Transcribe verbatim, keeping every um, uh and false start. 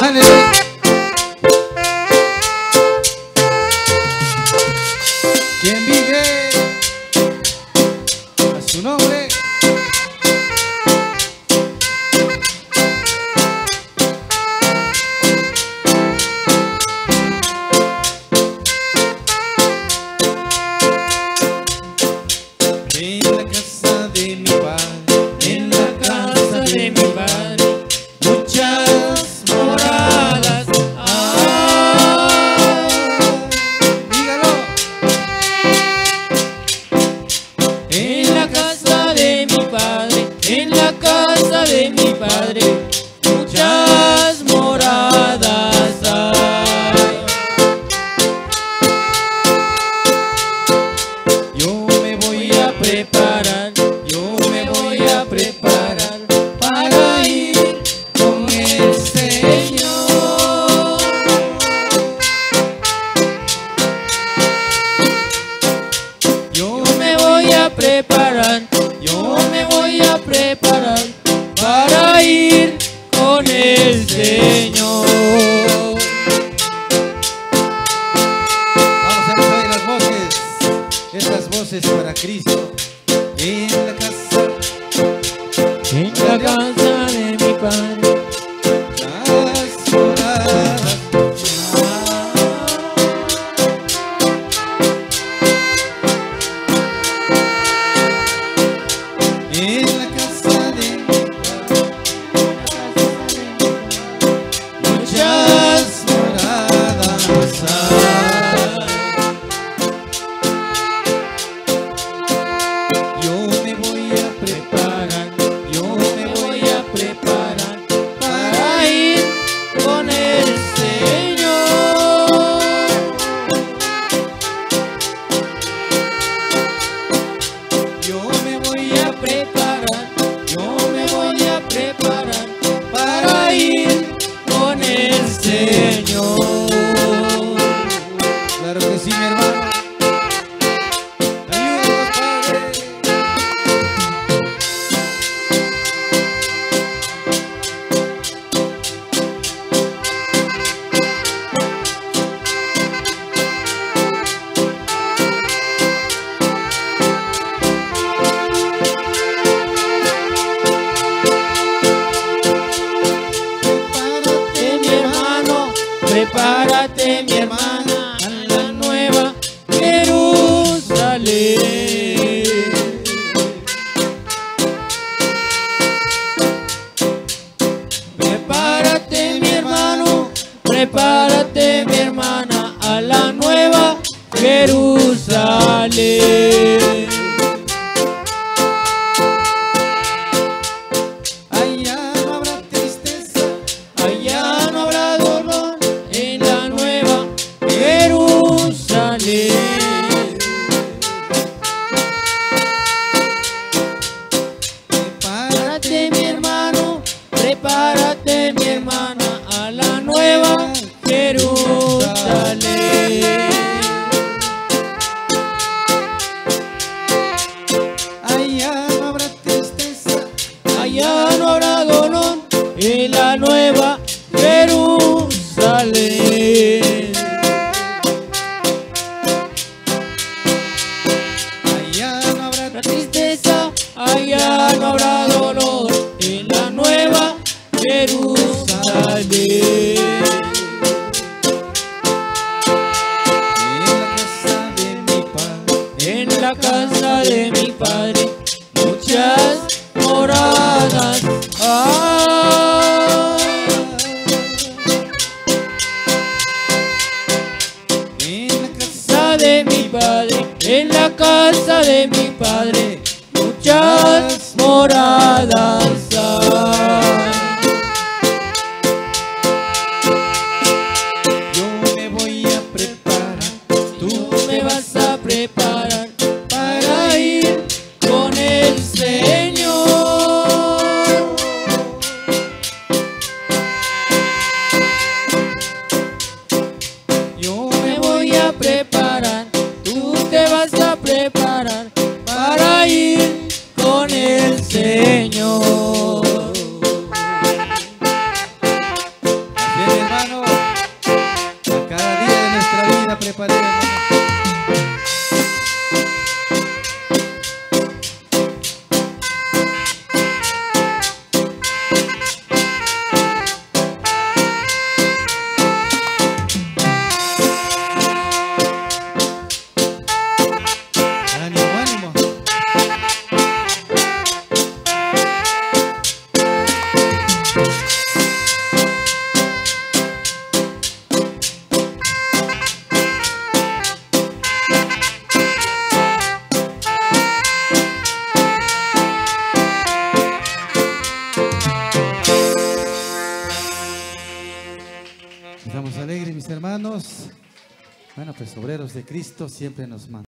Ándale. ¿Quién vive? A su nombre. En la casa de mi padre, en la casa de mi padre, muchas moradas hay. Dígalo. En la casa de mi padre, en la casa de mi padre, muchas moradas hay. Yo me voy a Preparar, yo me voy a preparar para ir con el Señor. Yo me voy a preparar, yo me voy a preparar para ir con el Señor. Vamos a ver las voces, estas voces para Cristo. En la casa, En la casa de mi padre, las moradas. En la casa de mi padre, muchas moradas hay. Yo me voy a preparar, yo me voy a preparar para ir con el Señor. yo me voy a Preparar, yo me voy a preparar para ir con el Señor. Claro que sí, mi hermano. Ayúdanos, Padre. Prepárate, mi hermano, prepárate, mi hermana, a la nueva Jerusalén. Prepárate, mi hermano, prepárate, mi hermana, a la nueva Jerusalén. Allá no habrá tristeza, Allá no habrá dolor en la nueva Jerusalén. Prepárate, mi hermano, prepárate, mi hermana, a la nueva Jerusalén. allá no habrá tristeza, Allá no habrá dolor en la nueva Jerusalén. allá no habrá La tristeza, allá no habrá dolor en la nueva Jerusalén. En la casa de mi Padre, En la casa de mi padre, muchas moradas hay. en la casa Casa de mi padre, en la casa de mi padre, muchas moradas hay. yo me voy a preparar, Tú me vas a preparar para ir con el Señor. yo Me voy a preparar, tú te vas a preparar para Bueno, pues obreros de Cristo siempre nos mandan.